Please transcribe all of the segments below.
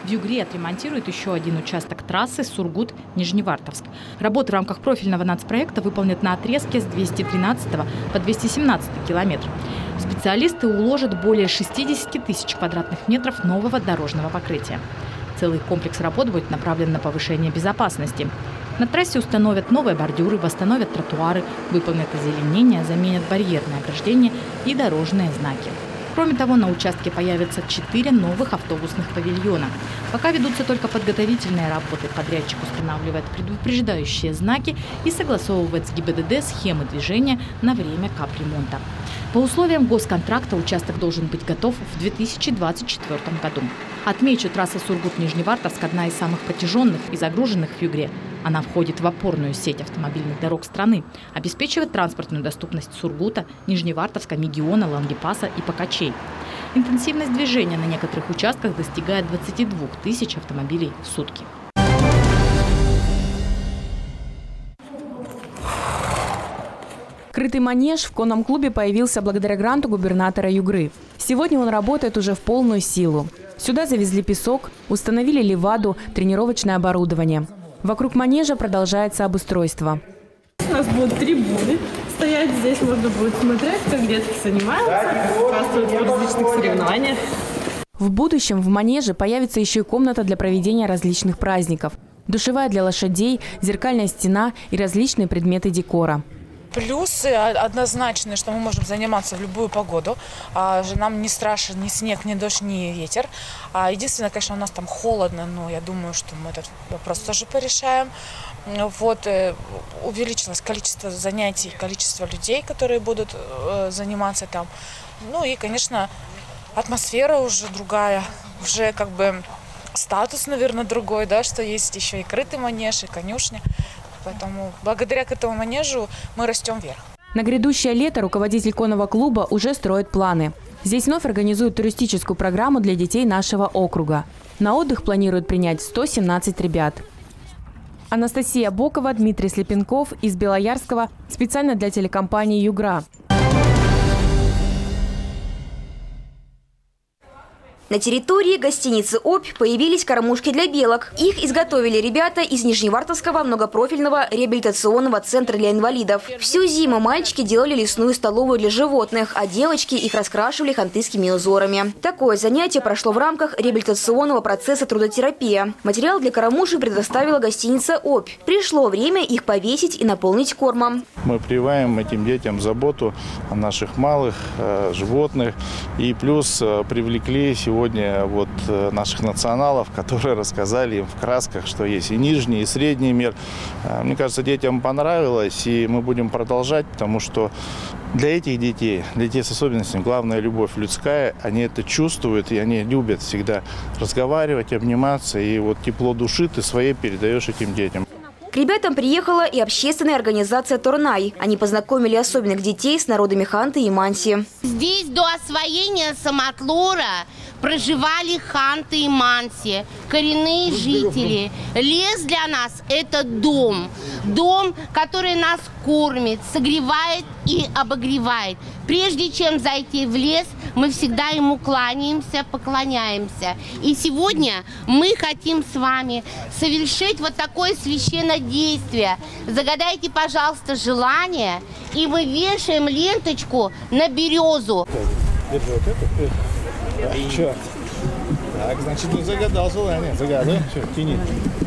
В Югре отремонтируют еще один участок трассы Сургут-Нижневартовск. Работы в рамках профильного нацпроекта выполнят на отрезке с 213 по 217 километр. Специалисты уложат более 60 тысяч квадратных метров нового дорожного покрытия. Целый комплекс работ будет направлен на повышение безопасности. На трассе установят новые бордюры, восстановят тротуары, выполнят озеленение, заменят барьерные ограждения и дорожные знаки. Кроме того, на участке появятся 4 новых автобусных павильона. Пока ведутся только подготовительные работы. Подрядчик устанавливает предупреждающие знаки и согласовывает с ГИБДД схемы движения на время капремонта. По условиям госконтракта участок должен быть готов в 2024 году. Отмечу, трасса Сургут-Нижневартовск – одна из самых протяженных и загруженных в Югре. Она входит в опорную сеть автомобильных дорог страны, обеспечивает транспортную доступность Сургута, Нижневартовска, Мегиона, Лангепаса и Покачей. Интенсивность движения на некоторых участках достигает 22 тысяч автомобилей в сутки. Крытый манеж в конном клубе появился благодаря гранту губернатора Югры. Сегодня он работает уже в полную силу. Сюда завезли песок, установили ливаду, тренировочное оборудование. Вокруг манежа продолжается обустройство. У нас будут трибуны стоять. Здесь можно будет смотреть, как детки занимаются, участвуют в различных соревнованиях. В будущем в манеже появится еще и комната для проведения различных праздников. Душевая для лошадей, зеркальная стена и различные предметы декора. Плюсы однозначные, что мы можем заниматься в любую погоду. Нам не страшен ни снег, ни дождь, ни ветер. Единственное, конечно, у нас там холодно, но я думаю, что мы этот вопрос тоже порешаем. Вот, увеличилось количество занятий, количество людей, которые будут заниматься там. Ну и, конечно, атмосфера уже другая, уже как бы статус, наверное, другой, да, что есть еще и крытый манеж, и конюшня. Поэтому благодаря к этому манежу мы растем вверх. На грядущее лето руководитель конного клуба уже строит планы. Здесь вновь организуют туристическую программу для детей нашего округа. На отдых планируют принять 117 ребят. Анастасия Бокова, Дмитрий Слепенков из Белоярского специально для телекомпании «Югра». На территории гостиницы «Обь» появились кормушки для белок. Их изготовили ребята из Нижневартовского многопрофильного реабилитационного центра для инвалидов. Всю зиму мальчики делали лесную столовую для животных, а девочки их раскрашивали хантыйскими узорами. Такое занятие прошло в рамках реабилитационного процесса трудотерапия. Материал для кормушек предоставила гостиница «Обь». Пришло время их повесить и наполнить кормом. Мы прививаем этим детям заботу о наших малых животных. И плюс привлекли сегодня наших националов, которые рассказали им в красках, что есть и нижний, и средний мир. Мне кажется, детям понравилось, и мы будем продолжать, потому что для этих детей с особенностями, главная любовь людская, они это чувствуют, и они любят всегда разговаривать, обниматься, и вот тепло души ты своей передаешь этим детям. К ребятам приехала и общественная организация «Торнай». Они познакомили особенных детей с народами Ханты и Манси. Здесь до освоения Самотлора проживали ханты и манси, коренные жители. Лес для нас – это дом. Дом, который нас кормит, согревает и обогревает. Прежде чем зайти в лес, мы всегда ему кланяемся, поклоняемся. И сегодня мы хотим с вами совершить вот такое священное действие. Загадайте, пожалуйста, желание, и мы вешаем ленточку на березу. Держи вот эту. Что? Так, значит, не загадал желание. Загадывай. Все, тяни.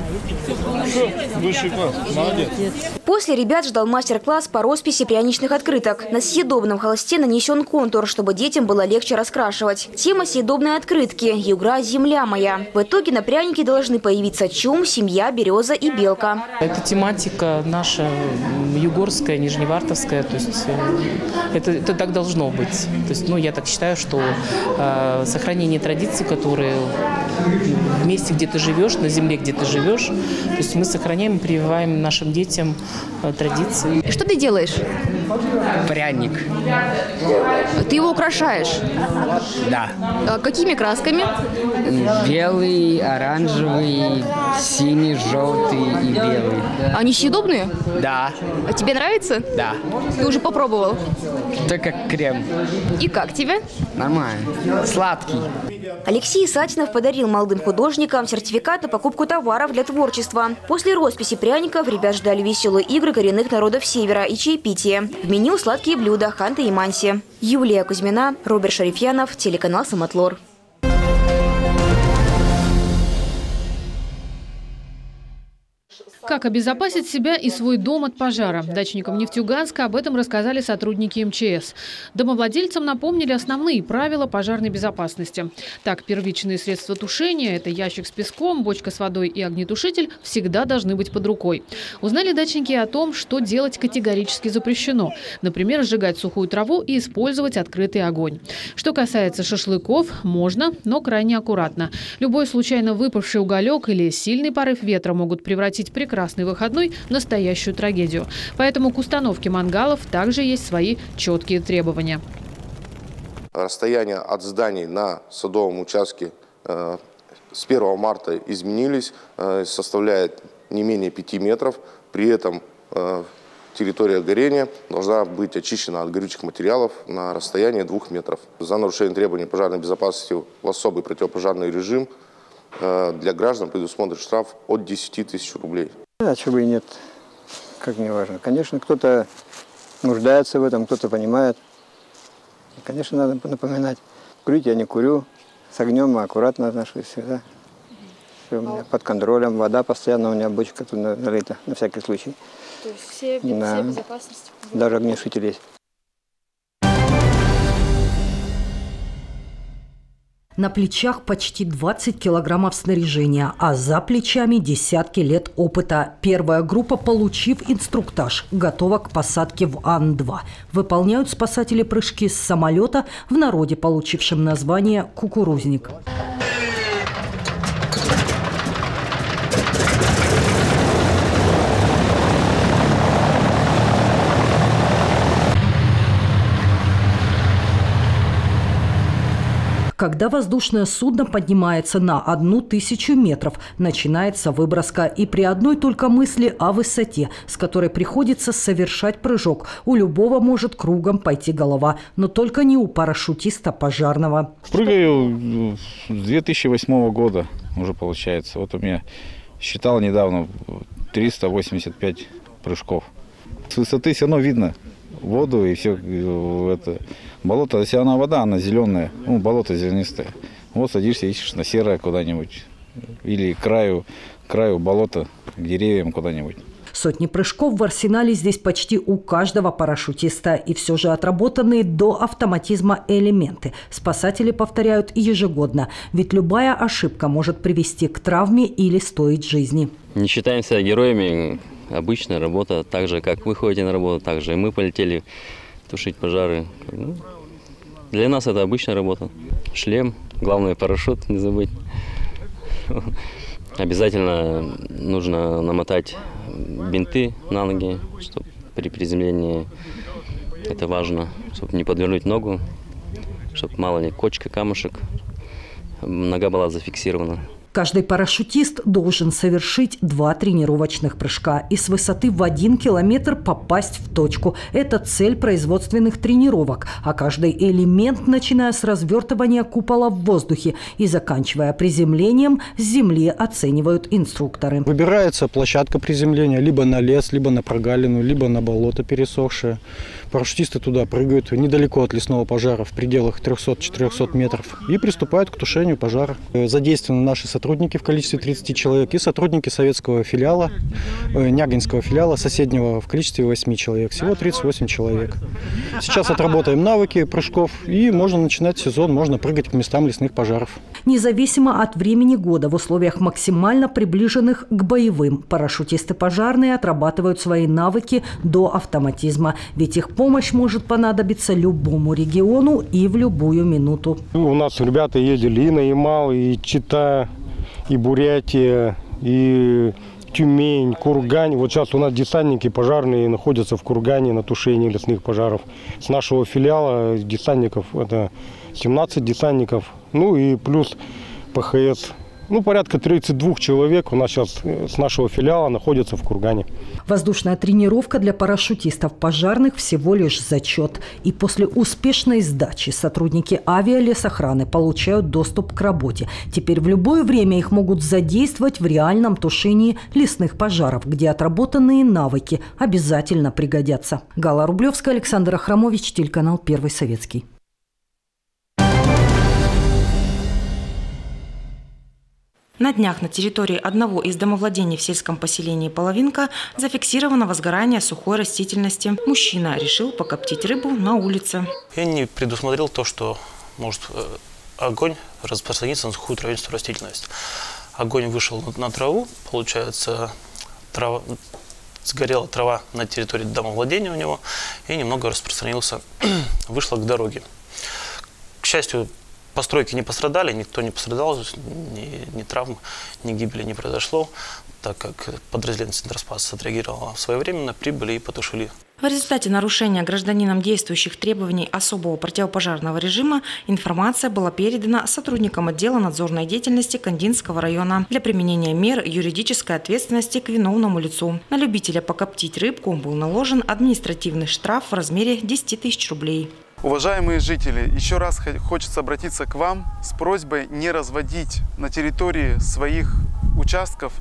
Высший класс. Молодец. После ребят ждал мастер-класс по росписи пряничных открыток. На съедобном холсте нанесен контур, чтобы детям было легче раскрашивать. Тема съедобной открытки «Югра, земля моя». В итоге на прянике должны появиться чум, семья, береза и белка. Это тематика наша югорская, нижневартовская. То есть это так должно быть. То есть, я так считаю, что сохранение традиций, которые в месте, где ты живешь, на земле, где ты живешь, то есть мы сохраняем и прививаем нашим детям традиции. Что ты делаешь? Пряник. Ты его украшаешь? Да. Какими красками? Белый, оранжевый, синий, желтый и белый. Они съедобные? Да. А тебе нравится? Да. Ты уже попробовал? Так как крем. И как тебе? Нормально. Сладкий. Алексей Сатинов подарил молодым художникам сертификат на покупку товаров для творчества. После росписи пряников ребят ждали веселые игры коренных народов Севера и чаепитие. В меню сладкие блюда ханты и манси. Юлия Кузьмина, Роберт Шарифьянов, телеканал «Самотлор». Как обезопасить себя и свой дом от пожара? Дачникам Нефтьюганска об этом рассказали сотрудники МЧС. Домовладельцам напомнили основные правила пожарной безопасности. Так, первичные средства тушения – это ящик с песком, бочка с водой и огнетушитель – всегда должны быть под рукой. Узнали дачники о том, что делать категорически запрещено. Например, сжигать сухую траву и использовать открытый огонь. Что касается шашлыков, можно, но крайне аккуратно. Любой случайно выпавший уголек или сильный порыв ветра могут превратить прекрасный выходной в настоящую трагедию. Поэтому к установке мангалов также есть свои четкие требования. Расстояние от зданий на садовом участке с 1 марта изменились, составляет не менее 5 метров. При этом территория горения должна быть очищена от горючих материалов на расстоянии 2 метров. За нарушение требований пожарной безопасности в особый противопожарный режим для граждан предусмотрен штраф от 10 тысяч рублей. А чего бы и нет, как не важно. Конечно, кто-то нуждается в этом, кто-то понимает. И, конечно, надо напоминать. Курить я не курю, с огнем аккуратно отношусь всегда. Все у меня под контролем, вода постоянно у меня бочка тут налита, на всякий случай. То есть все безопасности? Даже огнетушитель есть. На плечах почти 20 килограммов снаряжения, а за плечами десятки лет опыта. Первая группа, получив инструктаж, готова к посадке в Ан-2. Выполняют спасатели прыжки с самолета, в народе получившем название «Кукурузник». Когда воздушное судно поднимается на 1000 метров, начинается выброска. И при одной только мысли о высоте, с которой приходится совершать прыжок, у любого может кругом пойти голова. Но только не у парашютиста пожарного. Прыгаю с 2008 года уже получается. Вот у меня считал недавно 385 прыжков. С высоты все равно видно воду и все это. Болото, если она вода, она зеленая, болото зеленистое. Вот садишься, ищешь на серое куда-нибудь или к краю болота, к деревьям куда-нибудь. Сотни прыжков в арсенале здесь почти у каждого парашютиста. И все же отработанные до автоматизма элементы спасатели повторяют ежегодно. Ведь любая ошибка может привести к травме или стоить жизни. Не считаемся героями. Обычная работа. Так же, как вы ходите на работу, так же и мы полетели тушить пожары. Для нас это обычная работа. Шлем, главное парашют не забыть. Обязательно нужно намотать бинты на ноги, чтобы при приземлении это важно, чтобы не подвернуть ногу, чтобы мало ли кочка, камушек, нога была зафиксирована. Каждый парашютист должен совершить 2 тренировочных прыжка и с высоты в 1 километр попасть в точку. Это цель производственных тренировок. А каждый элемент, начиная с развертывания купола в воздухе и заканчивая приземлением, с земли оценивают инструкторы. Выбирается площадка приземления либо на лес, либо на прогалину, либо на болото пересохшее. Парашютисты туда прыгают недалеко от лесного пожара, в пределах 300-400 метров, и приступают к тушению пожара. Задействованы наши сотрудники в количестве 30 человек и сотрудники советского филиала, Нягинского филиала соседнего в количестве 8 человек. Всего 38 человек. Сейчас отработаем навыки прыжков и можно начинать сезон, можно прыгать к местам лесных пожаров. Независимо от времени года, в условиях максимально приближенных к боевым, парашютисты пожарные отрабатывают свои навыки до автоматизма. Ведь их помощь может понадобиться любому региону и в любую минуту. У нас ребята ездили и на Ямал, и Чита, и Бурятия, и Тюмень, Кургань. Вот сейчас у нас десантники пожарные находятся в Кургане на тушении лесных пожаров. С нашего филиала десантников это 17 десантников, ну и плюс ПХС. Ну, порядка 32 человек у нас сейчас с нашего филиала находятся в Кургане. Воздушная тренировка для парашютистов пожарных всего лишь зачет. И после успешной сдачи сотрудники авиалесохраны получают доступ к работе. Теперь в любое время их могут задействовать в реальном тушении лесных пожаров, где отработанные навыки обязательно пригодятся. Гала Рублевская, Александр Ахрамович, телеканал «Первый советский». На днях на территории одного из домовладений в сельском поселении Половинка зафиксировано возгорание сухой растительности. Мужчина решил покоптить рыбу на улице. Я не предусмотрел то, что может огонь распространиться на сухую травянистую растительность. Огонь вышел на траву, получается, сгорела трава на территории домовладения у него и немного распространился, вышло к дороге. К счастью, постройки не пострадали, никто не пострадал, ни травм, ни гибели не произошло, так как подразделение Центроспас отреагировало своевременно, прибыли и потушили. В результате нарушения гражданином действующих требований особого противопожарного режима информация была передана сотрудникам отдела надзорной деятельности Кандинского района для применения мер юридической ответственности к виновному лицу. На любителя покоптить рыбку был наложен административный штраф в размере 10 тысяч рублей. Уважаемые жители, еще раз хочется обратиться к вам с просьбой не разводить на территории своих участков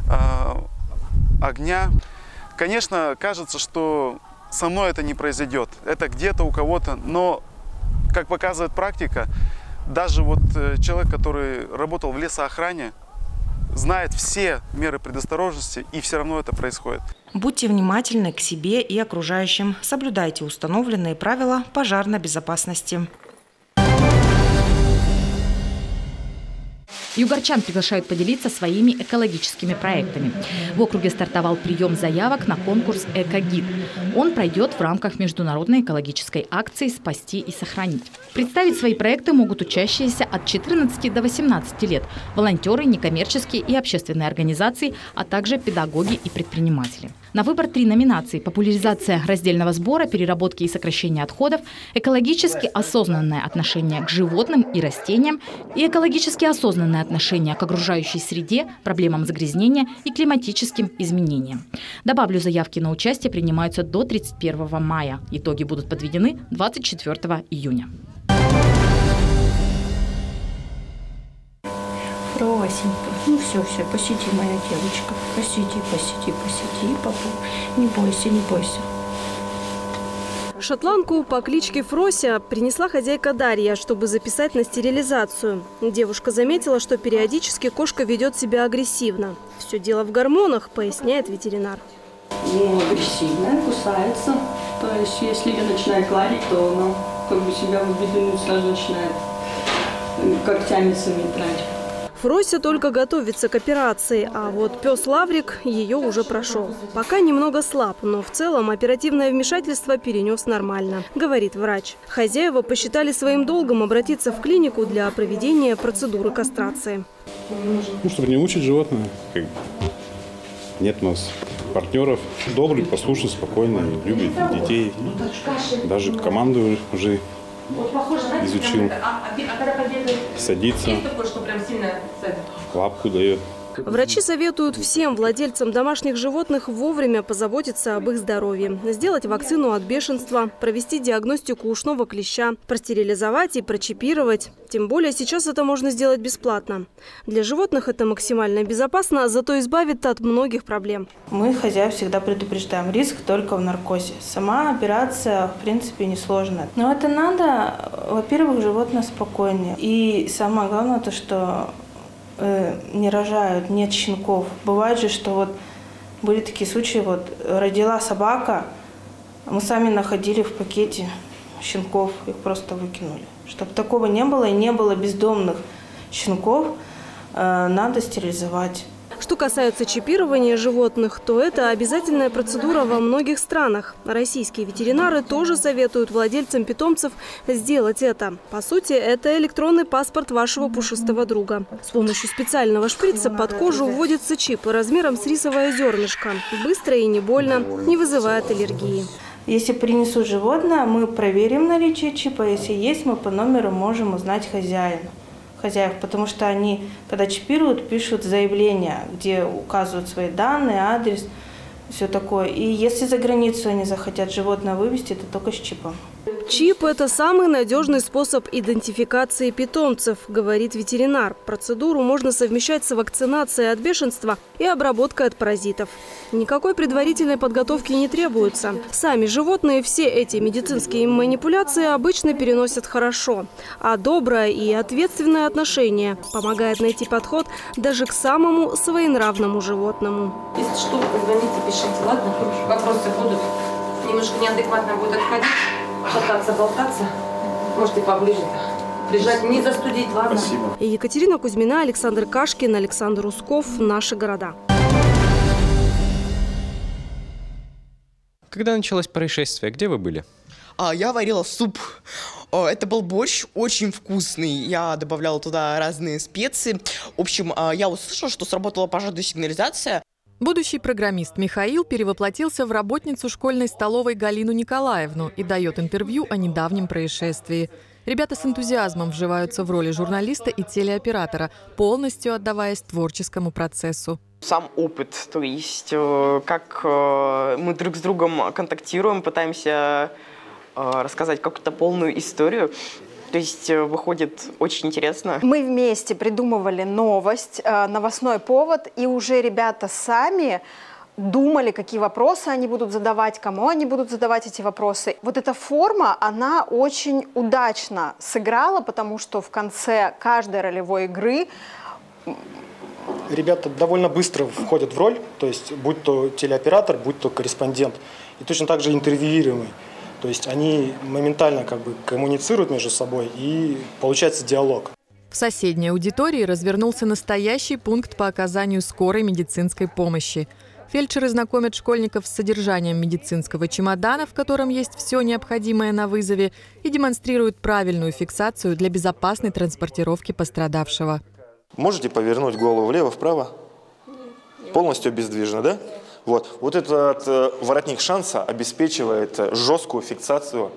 огня. Конечно, кажется, что со мной это не произойдет, это где-то у кого-то, но, как показывает практика, даже вот человек, который работал в лесоохране, знает все меры предосторожности, и все равно это происходит. Будьте внимательны к себе и окружающим. Соблюдайте установленные правила пожарной безопасности. Югорчан приглашают поделиться своими экологическими проектами. В округе стартовал прием заявок на конкурс «Экогид». Он пройдет в рамках международной экологической акции «Спасти и сохранить». Представить свои проекты могут учащиеся от 14 до 18 лет, волонтеры, некоммерческие и общественные организации, а также педагоги и предприниматели. На выбор 3 номинации: популяризация раздельного сбора, переработки и сокращения отходов, экологически осознанное отношение к животным и растениям и экологически осознанное отношение к окружающей среде, проблемам загрязнения и климатическим изменениям. Добавлю, заявки на участие принимаются до 31 мая. Итоги будут подведены 24 июня. Росенька, ну все, посиди, моя девочка, посиди, папу, не бойся, не бойся. Шотландку по кличке Фрося принесла хозяйка Дарья, чтобы записать на стерилизацию. Девушка заметила, что периодически кошка ведет себя агрессивно. Все дело в гормонах, поясняет ветеринар. Ну, агрессивная, кусается. То есть, если ее начинает гладить, то она как бы себя в обиду сразу начинает когтями своими трать. Фрося только готовится к операции, а вот пес Лаврик ее уже прошел. Пока немного слаб, но в целом оперативное вмешательство перенес нормально, говорит врач. Хозяева посчитали своим долгом обратиться в клинику для проведения процедуры кастрации. Ну, чтобы не мучить животное. Нет у нас партнеров. Добрый, послушный, спокойный, любит детей. Даже команду уже изучил. Садится, лапку дает. Врачи советуют всем владельцам домашних животных вовремя позаботиться об их здоровье. Сделать вакцину от бешенства, провести диагностику ушного клеща, простерилизовать и прочипировать. Тем более сейчас это можно сделать бесплатно. Для животных это максимально безопасно, зато избавит от многих проблем. Мы, хозяев, всегда предупреждаем: риск только в наркозе. Сама операция, в принципе, несложная. Но это надо, во-первых, животное спокойнее. И самое главное, то, что не рожают, нет щенков. Бывает же, что вот были такие случаи, вот родила собака, мы сами находили в пакете щенков, их просто выкинули. Чтобы такого не было и не было бездомных щенков, надо стерилизовать. Что касается чипирования животных, то это обязательная процедура во многих странах. Российские ветеринары тоже советуют владельцам питомцев сделать это. По сути, это электронный паспорт вашего пушистого друга. С помощью специального шприца под кожу вводится чип размером с рисовое зернышко. Быстро и не больно, не вызывает аллергии. Если принесут животное, мы проверим наличие чипа. Если есть, мы по номеру можем узнать хозяев, потому что они, когда чипируют, пишут заявление, где указывают свои данные, адрес, все такое. И если за границу они захотят животное вывести, то только с чипом. Чип – это самый надежный способ идентификации питомцев, говорит ветеринар. Процедуру можно совмещать с вакцинацией от бешенства и обработкой от паразитов. Никакой предварительной подготовки не требуется. Сами животные все эти медицинские манипуляции обычно переносят хорошо. А доброе и ответственное отношение помогает найти подход даже к самому своенравному животному. Если что, позвоните, пишите, ладно? Вопросы будут. Немножко неадекватно будет отходить. Шататься, болтаться, можете поближе прижать, не застудить, ладно? Спасибо. Екатерина Кузьмина, Александр Кашкин, Александр Усков. Наши города. Когда началось происшествие, где вы были? Я варила суп. Это был борщ, очень вкусный. Я добавляла туда разные специи. В общем, я услышала, что сработала пожарная сигнализация. Будущий программист Михаил перевоплотился в работницу школьной столовой Галину Николаевну и дает интервью о недавнем происшествии. Ребята с энтузиазмом вживаются в роли журналиста и телеоператора, полностью отдаваясь творческому процессу. Сам опыт, то есть как мы друг с другом контактируем, пытаемся рассказать какую-то полную историю. То есть выходит очень интересно. Мы вместе придумывали новость, новостной повод, и уже ребята сами думали, какие вопросы они будут задавать, кому они будут задавать эти вопросы. Вот эта форма, она очень удачно сыграла, потому что в конце каждой ролевой игры ребята довольно быстро входят в роль, то есть будь то телеоператор, будь то корреспондент, и точно так же интервьюируемый. То есть они моментально коммуницируют между собой, и получается диалог. В соседней аудитории развернулся настоящий пункт по оказанию скорой медицинской помощи. Фельдшеры знакомят школьников с содержанием медицинского чемодана, в котором есть все необходимое на вызове, и демонстрируют правильную фиксацию для безопасной транспортировки пострадавшего. Можете повернуть голову влево-вправо? Полностью обездвижено, да? Вот этот воротник шанса обеспечивает жесткую фиксацию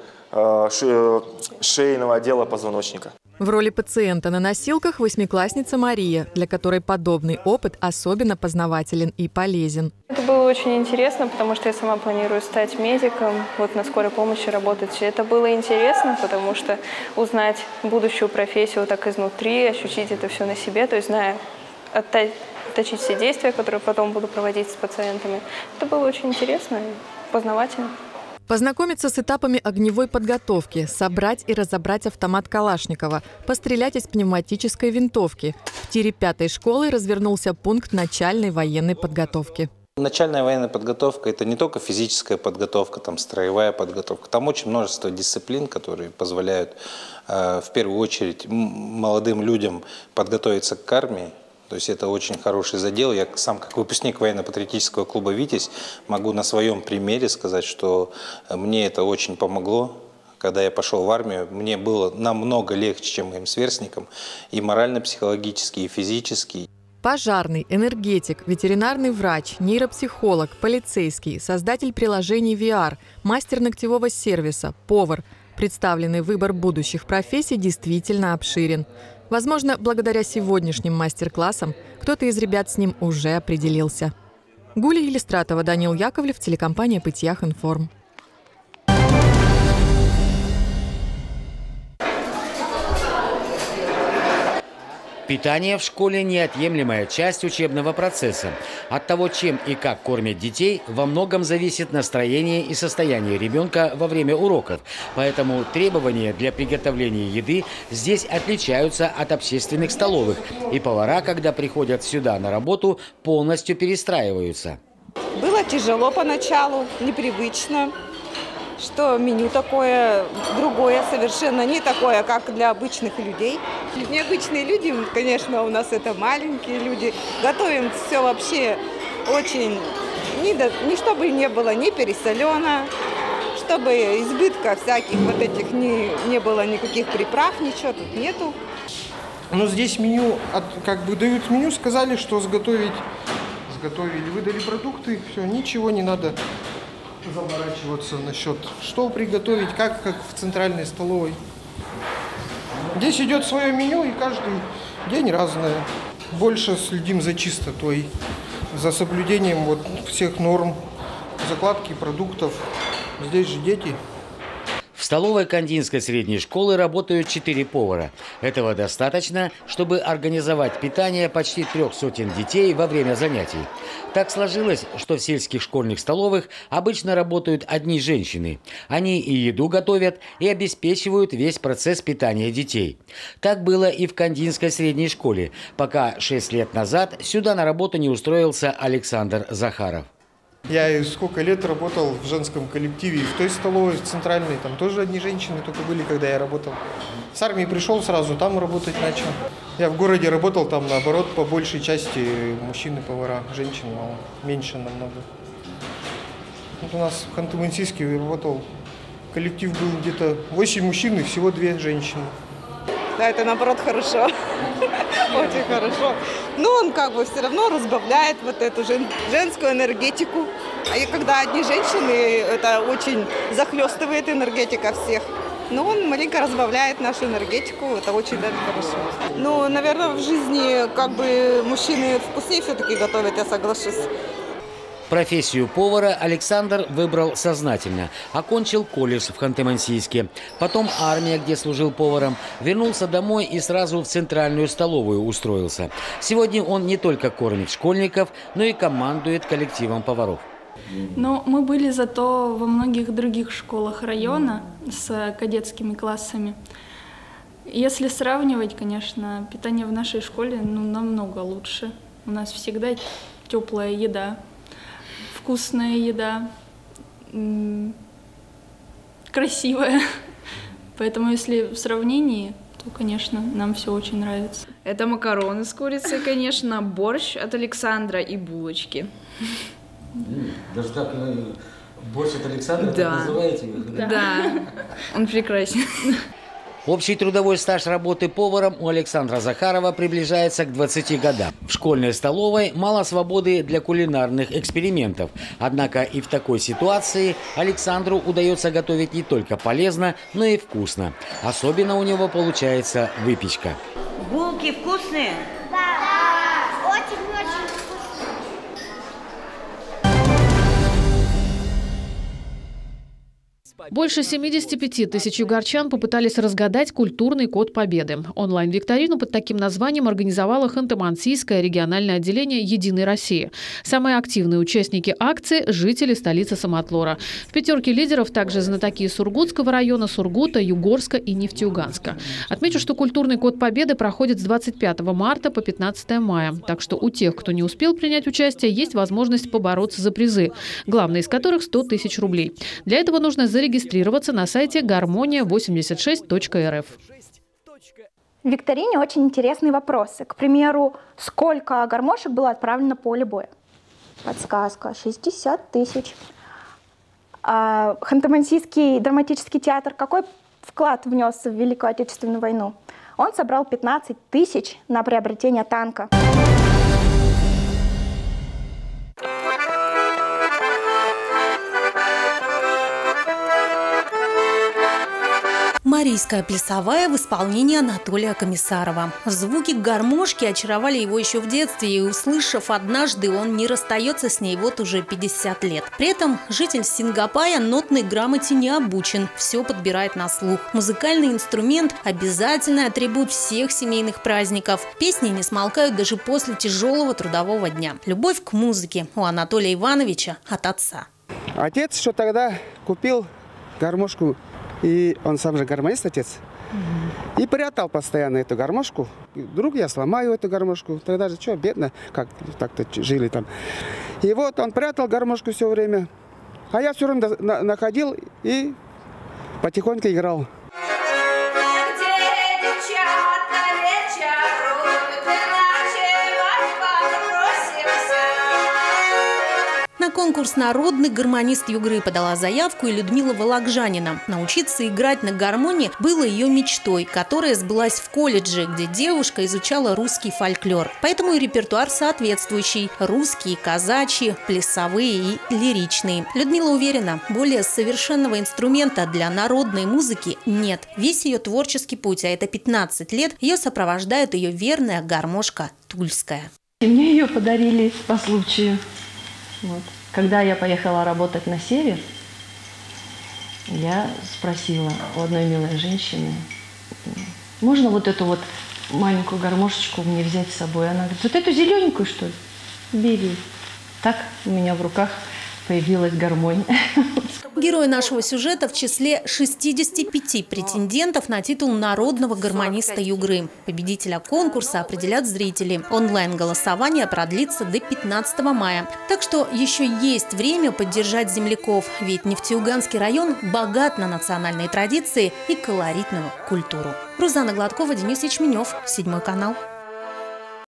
шейного отдела позвоночника. В роли пациента на носилках восьмиклассница Мария, для которой подобный опыт особенно познавателен и полезен. Это было очень интересно, потому что я сама планирую стать медиком, вот на скорой помощи работать. Это было интересно, потому что узнать будущую профессию так изнутри, ощутить это все на себе, то есть зная, отточить все действия, которые потом буду проводить с пациентами. Это было очень интересно и познавательно. Познакомиться с этапами огневой подготовки, собрать и разобрать автомат Калашникова, пострелять из пневматической винтовки. В тире 5-й школы развернулся пункт начальной военной подготовки. Начальная военная подготовка – это не только физическая подготовка, строевая подготовка. Там очень множество дисциплин, которые позволяют в первую очередь молодым людям подготовиться к армии. То есть это очень хороший задел. Я сам, как выпускник военно-патриотического клуба «Витязь», могу на своем примере сказать, что мне это очень помогло. Когда я пошел в армию, мне было намного легче, чем моим сверстникам, и морально-психологически, и физически. Пожарный, энергетик, ветеринарный врач, нейропсихолог, полицейский, создатель приложений VR, мастер ногтевого сервиса, повар. Представленный выбор будущих профессий действительно обширен. Возможно, благодаря сегодняшним мастер-классам кто-то из ребят с ним уже определился. Гулия Елистратова, Данил Яковлев, телекомпания «Пытьях Информ». Питание в школе – неотъемлемая часть учебного процесса. От того, чем и как кормят детей, во многом зависит настроение и состояние ребенка во время уроков. Поэтому требования для приготовления еды здесь отличаются от общественных столовых. И повара, когда приходят сюда на работу, полностью перестраиваются. Было тяжело поначалу, непривычно. что меню такое другое совершенно, не такое, как для обычных людей. Необычные люди, конечно, у нас это маленькие люди. Готовим все вообще очень, не чтобы не было ни пересолено, чтобы избытка всяких вот этих не было никаких приправ, ничего тут нету. Но здесь меню, как бы дают меню, сказали, что сготовили, выдали продукты, все, ничего не надо заморачиваться насчет, что приготовить, как в центральной столовой. Здесь идет свое меню, и каждый день разное. Больше следим за чистотой, за соблюдением вот всех норм, закладки продуктов. Здесь же дети. В столовой Кандинской средней школы работают 4 повара. Этого достаточно, чтобы организовать питание почти 300 детей во время занятий. Так сложилось, что в сельских школьных столовых обычно работают одни женщины. Они и еду готовят, и обеспечивают весь процесс питания детей. Так было и в Кандинской средней школе, пока 6 лет назад сюда на работу не устроился Александр Захаров. Я сколько лет работал в женском коллективе, и в той столовой, в центральной, там тоже одни женщины только были, когда я работал. С армии пришел сразу, там работать начал. Я в городе работал, там наоборот, по большей части мужчины-повара, женщин мало, меньше намного. Вот у нас в Ханты-Мансийске работал, коллектив был где-то 8 мужчин и всего 2 женщины. Да, это наоборот хорошо, очень хорошо. Но он как бы все равно разбавляет вот эту женскую энергетику. А когда одни женщины, это очень захлестывает энергетика всех. Но он маленько разбавляет нашу энергетику, это очень даже хорошо. Ну, наверное, в жизни как бы мужчины вкуснее все-таки готовят, я соглашусь. Профессию повара Александр выбрал сознательно. Окончил колледж в Ханты-Мансийске. Потом армия, где служил поваром. Вернулся домой и сразу в центральную столовую устроился. Сегодня он не только кормит школьников, но и командует коллективом поваров. Но мы были зато во многих других школах района с кадетскими классами. Если сравнивать, конечно, питание в нашей школе намного лучше. У нас всегда теплая еда. Вкусная еда, красивая. Поэтому, если в сравнении, то, конечно, нам все очень нравится. Это макароны с курицей, конечно, борщ от Александра и булочки. Даже так борщ от Александра, да. Так называете его? Да, он прекрасен. Общий трудовой стаж работы поваром у Александра Захарова приближается к 20 годам. В школьной столовой мало свободы для кулинарных экспериментов. Однако и в такой ситуации Александру удается готовить не только полезно, но и вкусно. Особенно у него получается выпечка. Булки вкусные? Да, очень-очень вкусные. Больше 75 тысяч югорчан попытались разгадать культурный код Победы. Онлайн-викторину под таким названием организовало Ханты-Мансийское региональное отделение «Единой России». Самые активные участники акции – жители столицы Самотлора. В пятерке лидеров также знатоки Сургутского района, Сургута, Югорска и Нефтеюганска. Отмечу, что культурный код Победы проходит с 25 марта по 15 мая. Так что у тех, кто не успел принять участие, есть возможность побороться за призы, главный из которых 100 тысяч рублей. Для этого нужно зарегистрироваться на сайте гармония86.рф. В викторине очень интересные вопросы. К примеру, сколько гармошек было отправлено на поле боя? Подсказка. 60 тысяч. Ханты-Мансийский драматический театр какой вклад внес в Великую Отечественную войну? Он собрал 15 тысяч на приобретение танка. Марийская плясовая в исполнении Анатолия Комиссарова. Звуки гармошки очаровали его еще в детстве, и, услышав однажды, он не расстается с ней вот уже 50 лет. При этом житель Сингапая нотной грамоте не обучен, все подбирает на слух. Музыкальный инструмент – обязательный атрибут всех семейных праздников. Песни не смолкают даже после тяжелого трудового дня. Любовь к музыке у Анатолия Ивановича от отца. Отец еще тогда купил гармошку. И он сам же гармонист, отец. И прятал постоянно эту гармошку. Вдруг я сломаю эту гармошку. Тогда же что, бедно, как так-то жили там. И вот он прятал гармошку все время. А я все равно находил и потихоньку играл. На конкурс «Народный» гармонист Югры подала заявку и Людмила Вологжанина. Научиться играть на гармонии было ее мечтой, которая сбылась в колледже, где девушка изучала русский фольклор. Поэтому и репертуар соответствующий – русские, казачьи, плясовые и лиричные. Людмила уверена, более совершенного инструмента для народной музыки нет. Весь ее творческий путь, а это 15 лет, ее сопровождает ее верная гармошка тульская. И мне ее подарили по случаю. Вот. Когда я поехала работать на север, я спросила у одной милой женщины, можно вот эту вот маленькую гармошечку мне взять с собой? Она говорит, вот эту зелененькую, что ли? Бери. Так у меня в руках появилась гармонь. Герой нашего сюжета в числе 65 претендентов на титул народного гармониста Югры. Победителя конкурса определят зрители. Онлайн-голосование продлится до 15 мая. Так что еще есть время поддержать земляков, ведь Нефтеюганский район богат на национальные традиции и колоритную культуру. Рузанна Гладкова, Денис Ячменев, 7 канал.